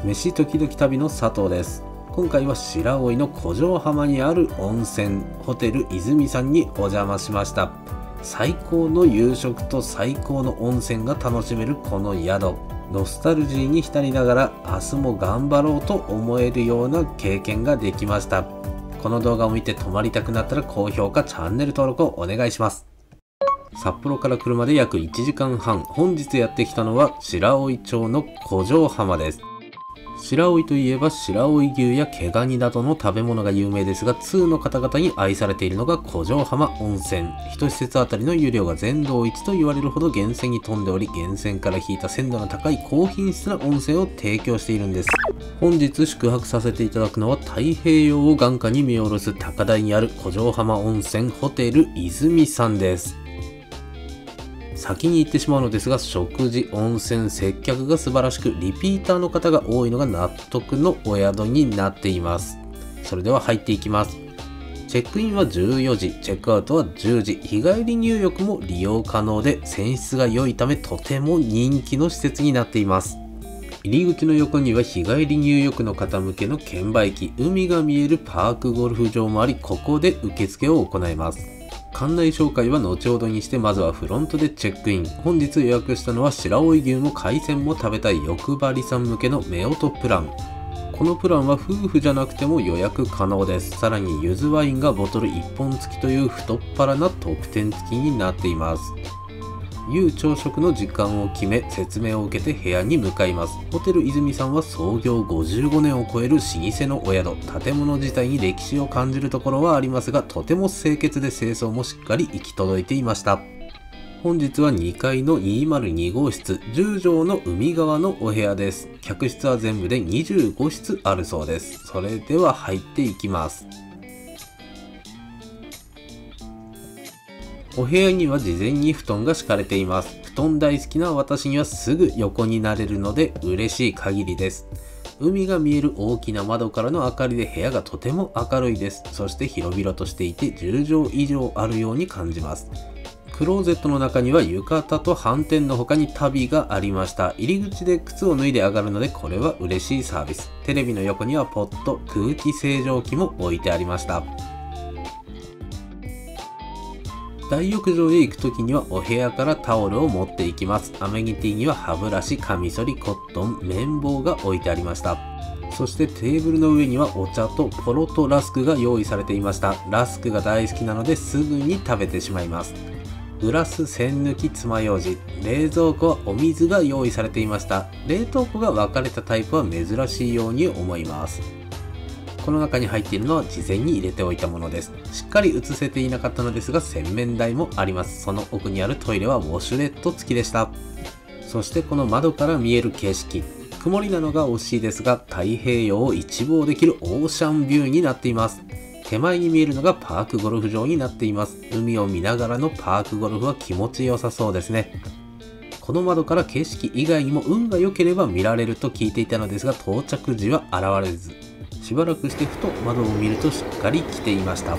飯時々旅の佐藤です。今回は白老の古城浜にある温泉ホテル泉さんにお邪魔しました。最高の夕食と最高の温泉が楽しめるこの宿、ノスタルジーに浸りながら明日も頑張ろうと思えるような経験ができました。この動画を見て泊まりたくなったら高評価、チャンネル登録をお願いします。札幌から車で約1時間半、本日やってきたのは白老町の古城浜です。白老といえば白老牛や毛ガニなどの食べ物が有名ですが、通の方々に愛されているのが古城浜温泉。1施設あたりの湯量が全道一と言われるほど源泉に富んでおり、源泉から引いた鮮度の高い高品質な温泉を提供しているんです。本日宿泊させていただくのは太平洋を眼下に見下ろす高台にある古城浜温泉ホテル泉さんです。先に行ってしまうのですが、食事、温泉、接客が素晴らしく、リピーターの方が多いのが納得のお宿になっています。それでは入っていきます。チェックインは14時、チェックアウトは10時、日帰り入浴も利用可能で、泉質が良いためとても人気の施設になっています。入り口の横には日帰り入浴の方向けの券売機、海が見えるパークゴルフ場もあり、ここで受付を行います。館内紹介は後ほどにして、まずはフロントでチェックイン。本日予約したのは白老牛も海鮮も食べたい欲張りさん向けの夫婦プラン。このプランは夫婦じゃなくても予約可能です。さらに柚子ワインがボトル1本付きという太っ腹な特典付きになっています。夕朝食の時間を決め、説明を受けて部屋に向かいます。ホテル泉さんは創業55年を超える老舗のお宿。建物自体に歴史を感じるところはありますが、とても清潔で清掃もしっかり行き届いていました。本日は2階の202号室、10畳の海側のお部屋です。客室は全部で25室あるそうです。それでは入っていきます。お部屋には事前に布団が敷かれています。布団大好きな私にはすぐ横になれるので嬉しい限りです。海が見える大きな窓からの明かりで部屋がとても明るいです。そして広々としていて10畳以上あるように感じます。クローゼットの中には浴衣と反転の他に足袋がありました。入り口で靴を脱いで上がるのでこれは嬉しいサービス。テレビの横にはポット、空気清浄機も置いてありました。大浴場へ行くときにはお部屋からタオルを持っていきます。アメニティには歯ブラシ、カミソリ、コットン、綿棒が置いてありました。そしてテーブルの上にはお茶とポロとラスクが用意されていました。ラスクが大好きなのですぐに食べてしまいます。グラス、栓抜き、爪楊枝、冷蔵庫はお水が用意されていました。冷凍庫が分かれたタイプは珍しいように思います。この中に入っているのは事前に入れておいたものです。しっかり映せていなかったのですが、洗面台もあります。その奥にあるトイレはウォシュレット付きでした。そしてこの窓から見える景色。曇りなのが惜しいですが、太平洋を一望できるオーシャンビューになっています。手前に見えるのがパークゴルフ場になっています。海を見ながらのパークゴルフは気持ちよさそうですね。この窓から景色以外にも運が良ければ見られると聞いていたのですが、到着時は現れず。しばらくしてふと窓を見るとしっかり来ていました。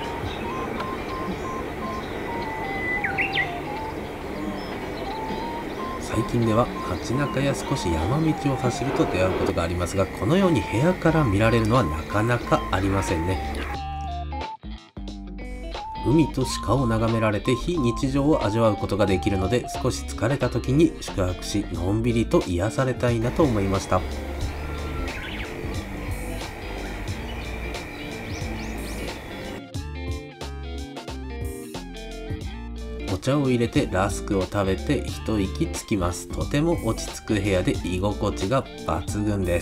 最近では街中や少し山道を走ると出会うことがありますが、このように部屋から見られるのはなかなかありませんね。海と鹿を眺められて非日常を味わうことができるので、少し疲れた時に宿泊しのんびりと癒されたいなと思いました。お茶を入れてラスクを食べて一息つきます。とても落ち着く部屋で居心地が抜群です。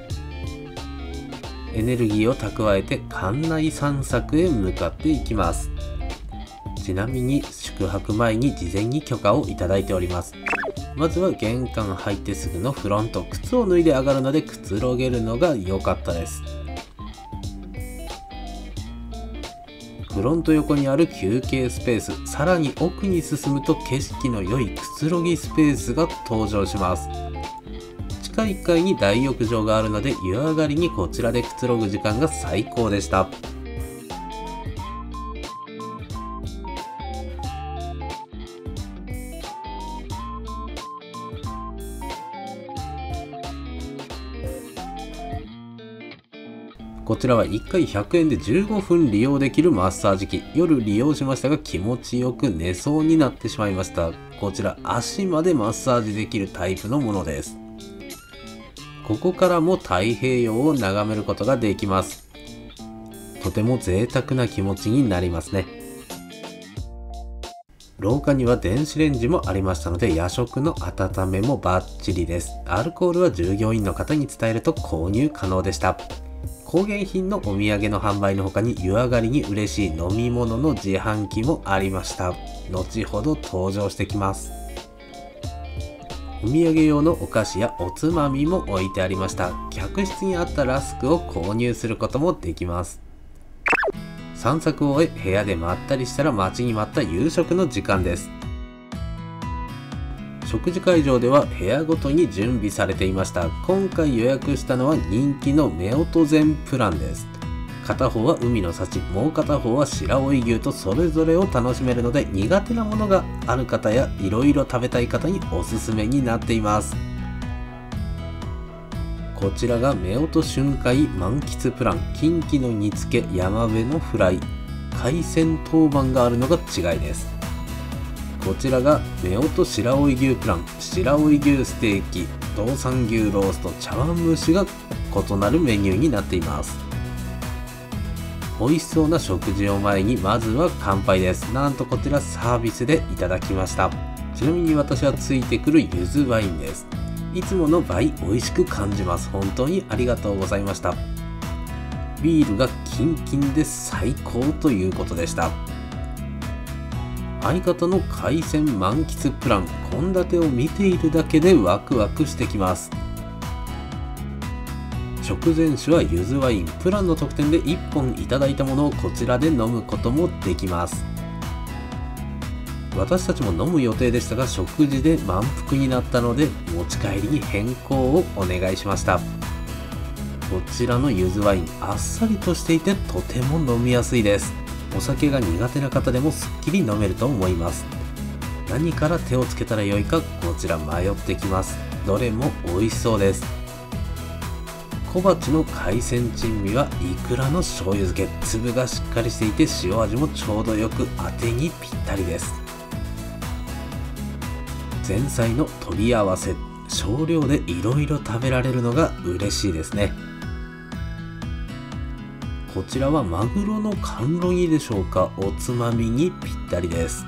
エネルギーを蓄えて館内散策へ向かっていきます。ちなみに宿泊前に事前に許可をいただいております。まずは玄関入ってすぐのフロント、靴を脱いで上がるのでくつろげるのが良かったです。フロント横にある休憩スペース、さらに奥に進むと景色の良いくつろぎスペースが登場します。地下1階に大浴場があるので湯上がりにこちらでくつろぐ時間が最高でした。 こちらは1回100円で15分利用できるマッサージ機。夜利用しましたが気持ちよく寝そうになってしまいました。こちら足までマッサージできるタイプのものです。ここからも太平洋を眺めることができます。とても贅沢な気持ちになりますね。廊下には電子レンジもありましたので夜食の温めもバッチリです。アルコールは従業員の方に伝えると購入可能でした。工芸品のお土産の販売の他に湯上がりに嬉しい飲み物の自販機もありました。後ほど登場してきます。お土産用のお菓子やおつまみも置いてありました。客室にあったラスクを購入することもできます。散策を終え部屋でまったりしたら待ちに待った夕食の時間です。食事会場では部屋ごとに準備されていました。今回予約したのは人気の夫婦膳プランです。片方は海の幸、もう片方は白老牛とそれぞれを楽しめるので苦手なものがある方やいろいろ食べたい方におすすめになっています。こちらが夫婦春海満喫プラン、キンキの煮付け、山辺のフライ、海鮮当番があるのが違いです。こちらが夫婦白老牛プラン、白老牛ステーキ、道産牛ロースト、茶碗蒸しが異なるメニューになっています。美味しそうな食事を前にまずは乾杯です。なんとこちらサービスでいただきました。ちなみに私はついてくる柚子ワインです。いつもの倍美味しく感じます。本当にありがとうございました。ビールがキンキンで最高ということでした。相方の海鮮満喫プラン、献立を見ているだけでワクワクしてきます。食前酒は柚子ワイン、プランの特典で1本いただいたものをこちらで飲むこともできます。私たちも飲む予定でしたが食事で満腹になったので持ち帰りに変更をお願いしました。こちらの柚子ワインあっさりとしていてとても飲みやすいです。お酒が苦手な方でもすっきり飲めると思います。何から手をつけたらよいかこちら迷ってきます。どれも美味しそうです。小鉢の海鮮珍味はイクラの醤油漬け、粒がしっかりしていて塩味もちょうどよくあてにぴったりです。前菜の取り合わせ、少量でいろいろ食べられるのが嬉しいですね。こちらはマグロの甘露煮でしょうか、おつまみにぴったりです。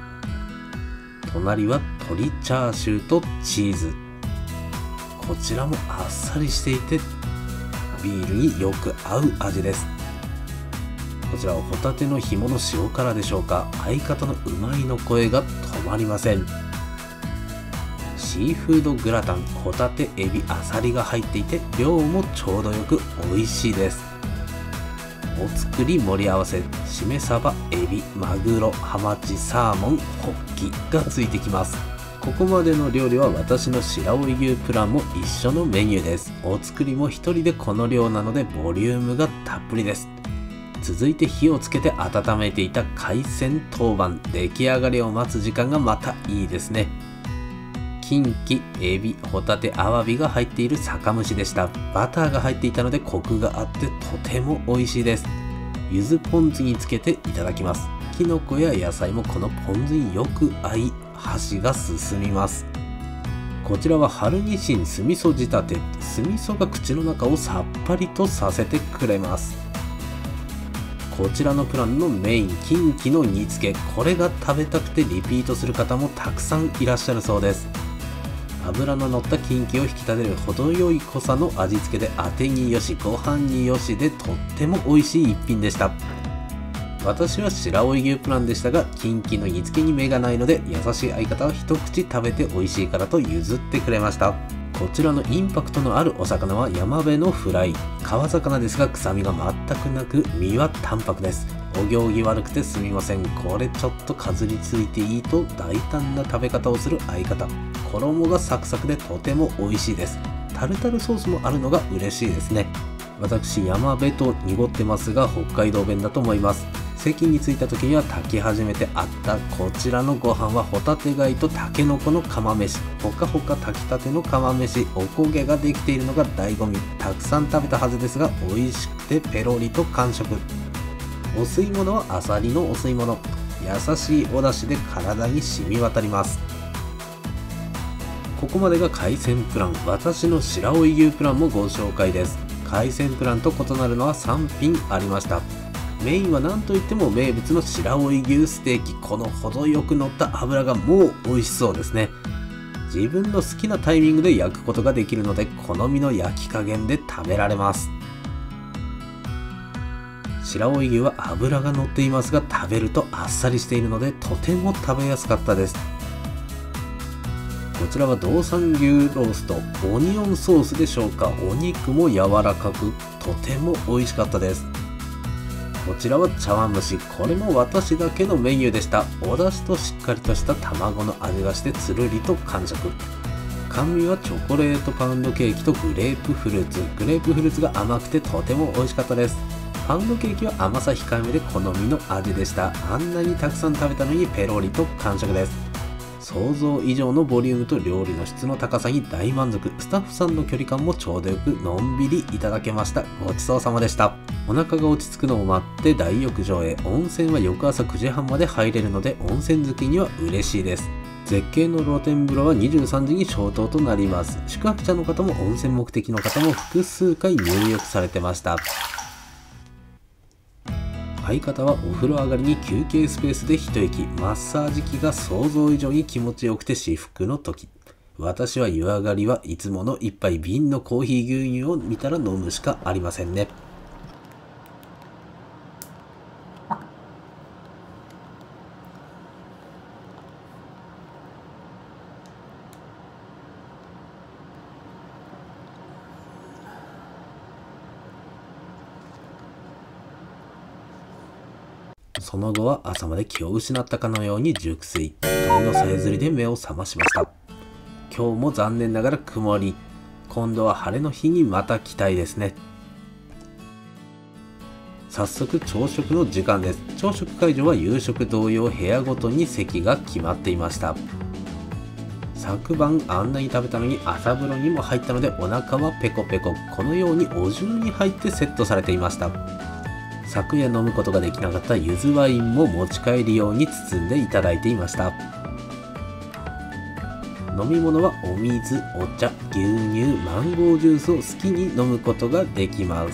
隣は鶏チャーシューとチーズ。こちらもあっさりしていてビールによく合う味です。こちらはホタテの紐の塩辛でしょうか、相方のうまいの声が止まりません。シーフードグラタン、ホタテ、エビ、アサリが入っていて量もちょうどよく美味しいです。お作り盛り合わせ、しめ鯖、エビ、マグロ、ハマチ、サーモン、ホッキがついてきます。ここまでの料理は私の白老牛プランも一緒のメニューです。お作りも一人でこの量なのでボリュームがたっぷりです。続いて火をつけて温めていた海鮮当番、出来上がりを待つ時間がまたいいですね。キンキ、エビ、ホタテ、アワビが入っている酒蒸しでした。バターが入っていたのでコクがあってとても美味しいです。柚子ポン酢につけていただきます。きのこや野菜もこのポン酢によく合い、箸が進みます。こちらは春ニシン酢味噌仕立て、酢味噌が口の中をさっぱりとさせてくれます。こちらのプランのメイン、キンキの煮付け、これが食べたくてリピートする方もたくさんいらっしゃるそうです。脂の乗ったキンキを引き立てる程よい濃さの味付けであてによしご飯によしでとっても美味しい一品でした。私は白老牛プランでしたがキンキの煮付けに目がないので優しい相方は一口食べて美味しいからと譲ってくれました。こちらのインパクトのあるお魚は山辺のフライ、川魚ですが臭みが全くなく身は淡白です。お行儀悪くてすみません。これちょっとかずりついていいと大胆な食べ方をする相方。衣がサクサクでとても美味しいです。タルタルソースもあるのが嬉しいですね。私山辺と濁ってますが北海道弁だと思います。 席に着いた時には炊き始めてあったこちらのご飯はホタテ貝とタケノコの釜飯。ほかほか炊きたての釜飯、おこげができているのが醍醐味。たくさん食べたはずですが美味しくてペロリと完食。お吸い物はアサリのお吸い物。優しいお出汁で体に染み渡ります。ここまでが海鮮プラン。私の白老牛プランもご紹介です。海鮮プランと異なるのは3品ありました。メインは何といっても名物の白老牛ステーキ。この程よく乗った脂がもう美味しそうですね。自分の好きなタイミングで焼くことができるので好みの焼き加減で食べられます。白老牛は脂が乗っていますが食べるとあっさりしているのでとても食べやすかったです。こちらは道産牛ロースト、オニオンソースでしょうか。お肉も柔らかくとても美味しかったです。こちらは茶碗蒸し。これも私だけのメニューでした。お出汁としっかりとした卵の味がしてつるりと完食。甘味はチョコレートパウンドケーキとグレープフルーツ。グレープフルーツが甘くてとても美味しかったです。パウンドケーキは甘さ控えめで好みの味でした。あんなにたくさん食べたのにペロリと完食です。想像以上のボリュームと料理の質の高さに大満足。スタッフさんの距離感もちょうどよくのんびりいただけました。ごちそうさまでした。お腹が落ち着くのを待って大浴場へ。温泉は翌朝9時半まで入れるので温泉好きには嬉しいです。絶景の露天風呂は23時に消灯となります。宿泊者の方も温泉目的の方も複数回入浴されてました。相方はお風呂上がりに休憩スペースで一息。マッサージ機が想像以上に気持ちよくて至福の時。私は湯上がりはいつもの一杯瓶のコーヒー牛乳を見たら飲むしかありませんね。その後は朝まで気を失ったかのように熟睡。鳥のさえずりで目を覚ましました。今日も残念ながら曇り。今度は晴れの日にまた期待ですね。早速朝食の時間です。朝食会場は夕食同様部屋ごとに席が決まっていました。昨晩あんなに食べたのに朝風呂にも入ったのでお腹はペコペコ。このようにお重に入ってセットされていました。昨夜飲むことができなかった柚子ワインも持ち帰るように包んでいただいていました。飲み物はお水、お茶、牛乳、マンゴージュースを好きに飲むことができます。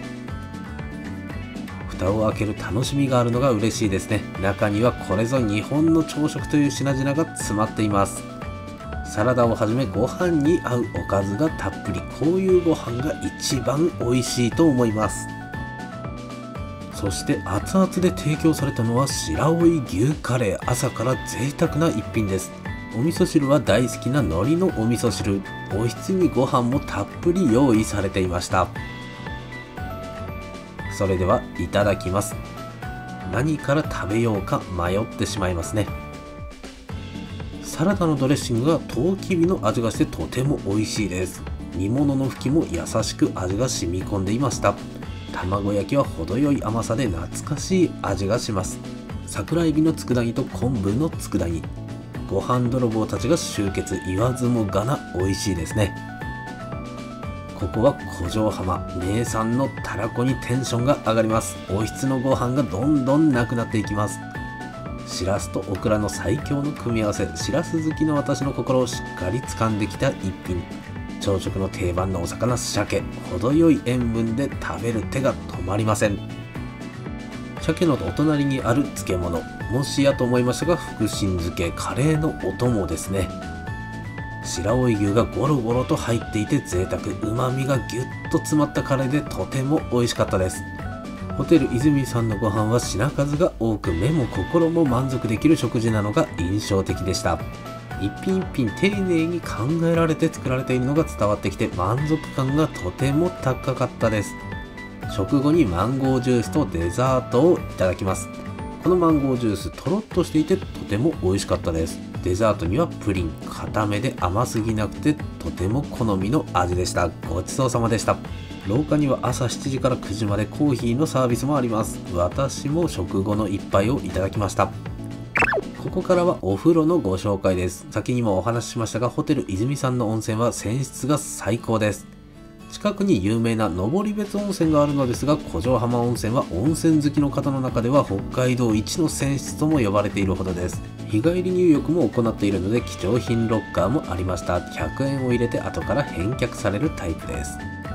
蓋を開ける楽しみがあるのが嬉しいですね。中にはこれぞ日本の朝食という品々が詰まっています。サラダをはじめご飯に合うおかずがたっぷり。こういうご飯が一番美味しいと思います。そして熱々で提供されたのは白老牛カレー。朝から贅沢な一品です。お味噌汁は大好きな海苔のお味噌汁。おひつにご飯もたっぷり用意されていました。それではいただきます。何から食べようか迷ってしまいますね。サラダのドレッシングがトウキビの味がしてとても美味しいです。煮物の茎も優しく味が染み込んでいました。卵焼きは程よい甘さで懐かしい味がします。桜エビの佃煮と昆布の佃煮。ご飯泥棒たちが集結。言わずもがな美味しいですね。ここは古城浜。名産のたらこにテンションが上がります。おひつのご飯がどんどんなくなっていきます。しらすとオクラの最強の組み合わせ。しらす好きの私の心をしっかり掴んできた一品。朝食の定番のお魚鮭。程よい塩分で食べる手が止まりません。鮭のお隣にある漬物。もしやと思いましたが福神漬け。カレーのお供ですね。白老牛がゴロゴロと入っていて贅沢。旨味がぎゅっと詰まったカレーでとても美味しかったです。ホテル泉さんのご飯は品数が多く目も心も満足できる食事なのが印象的でした。一品一品丁寧に考えられて作られているのが伝わってきて満足感がとても高かったです。食後にマンゴージュースとデザートをいただきます。このマンゴージュースとろっとしていてとても美味しかったです。 デザートにはプリン、固めで甘すぎなくてとても好みの味でした。ごちそうさまでした。廊下には朝7時から9時までコーヒーのサービスもあります。私も食後の一杯をいただきました。ここからはお風呂のご紹介です。先にもお話ししましたが、ホテル泉さんの温泉は泉質が最高です。近くに有名な登別温泉があるのですが、古城浜温泉は温泉好きの方の中では北海道一の泉質とも呼ばれているほどです。日帰り入浴も行っているので貴重品ロッカーもありました。100円を入れて後から返却されるタイプです。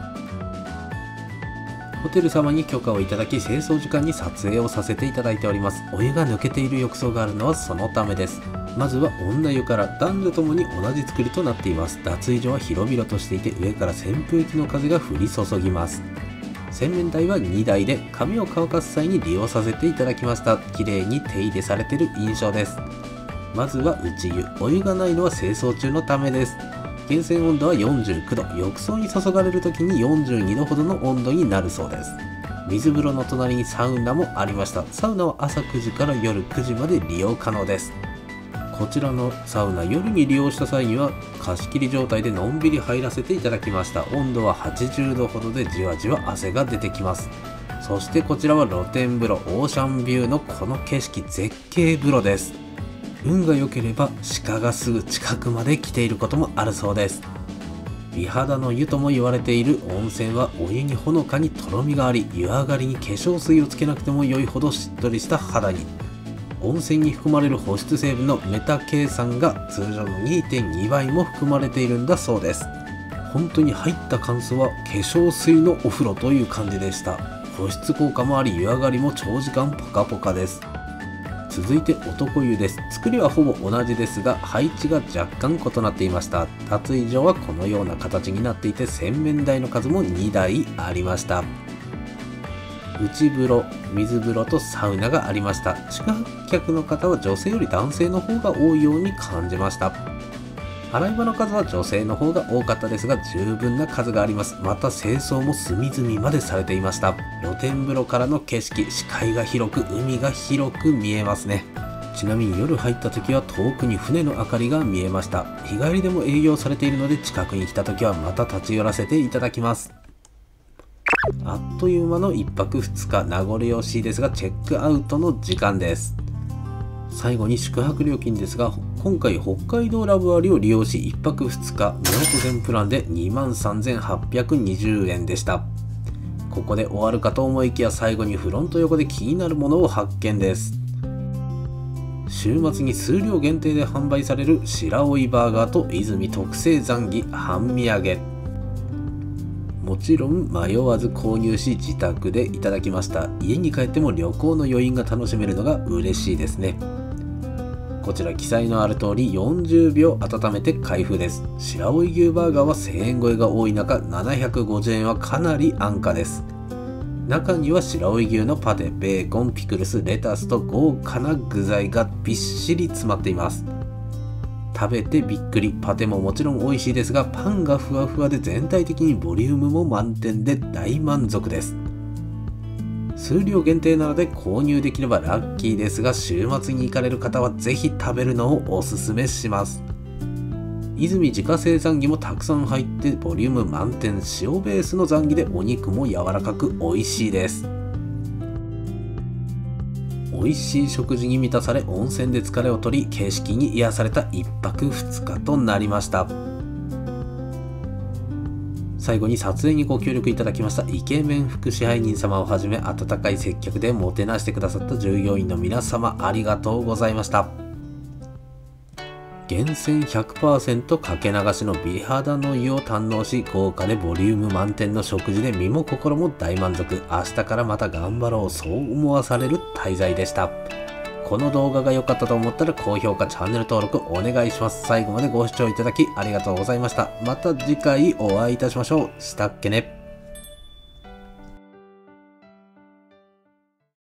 ホテル様に許可をいただき、清掃時間に撮影をさせていただいております。お湯が抜けている浴槽があるのはそのためです。まずは女湯から、男女ともに同じ作りとなっています。脱衣所は広々としていて、上から扇風機の風が降り注ぎます。洗面台は2台で、髪を乾かす際に利用させていただきました。綺麗に手入れされている印象です。まずは内湯、お湯がないのは清掃中のためです。源泉温度は49度、浴槽に注がれる時に42度ほどの温度になるそうです。水風呂の隣にサウナもありました。サウナは朝9時から夜9時まで利用可能です。こちらのサウナ、夜に利用した際には貸し切り状態でのんびり入らせていただきました。温度は80度ほどでじわじわ汗が出てきます。そしてこちらは露天風呂、オーシャンビューのこの景色、絶景風呂です。運が良ければ鹿がすぐ近くまで来ていることもあるそうです。美肌の湯とも言われている温泉はお湯にほのかにとろみがあり、湯上がりに化粧水をつけなくても良いほどしっとりした肌に。温泉に含まれる保湿成分のメタケイ酸が通常の 2.2 倍も含まれているんだそうです。本当に入った感想は化粧水のお風呂という感じでした。保湿効果もあり、湯上がりも長時間ポカポカです。続いて男湯です。作りはほぼ同じですが、配置が若干異なっていました。脱衣所はこのような形になっていて、洗面台の数も2台ありました。内風呂、水風呂とサウナがありました。宿泊客の方は女性より男性の方が多いように感じました。洗い場の数は女性の方が多かったですが、十分な数があります。また清掃も隅々までされていました。露天風呂からの景色、視界が広く、海が広く見えますね。ちなみに夜入った時は遠くに船の明かりが見えました。日帰りでも営業されているので、近くに来た時はまた立ち寄らせていただきます。あっという間の1泊2日、名残惜しいですがチェックアウトの時間です。最後に宿泊料金ですが、今回北海道ラブ割を利用し1泊2日宮古全プランで 23,820 円でした。ここで終わるかと思いきや、最後にフロント横で気になるものを発見です。週末に数量限定で販売される白老バーガーと泉特製ザンギ半身揚げ、もちろん迷わず購入し自宅でいただきました。家に帰っても旅行の余韻が楽しめるのが嬉しいですね。こちら記載のある通り40秒温めて開封です。白老牛バーガーは1000円超えが多い中、750円はかなり安価です。中には白老牛のパテ、ベーコン、ピクルス、レタスと豪華な具材がびっしり詰まっています。食べてびっくり。パテももちろん美味しいですが、パンがふわふわで全体的にボリュームも満点で大満足です。数量限定なので購入できればラッキーですが、週末に行かれる方はぜひ食べるのをおすすめします。泉自家製ザンギもたくさん入ってボリューム満点、塩ベースのザンギでお肉も柔らかく美味しいです。美味しい食事に満たされ、温泉で疲れを取り景色に癒された1泊2日となりました。最後に撮影にご協力いただきましたイケメン副支配人様をはじめ、温かい接客でもてなしてくださった従業員の皆様、ありがとうございました。源泉 100% かけ流しの美肌の湯を堪能し、豪華でボリューム満点の食事で身も心も大満足。明日からまた頑張ろう、そう思わされる滞在でした。この動画が良かったと思ったら高評価、チャンネル登録お願いします。最後までご視聴いただきありがとうございました。また次回お会いいたしましょう。したっけね。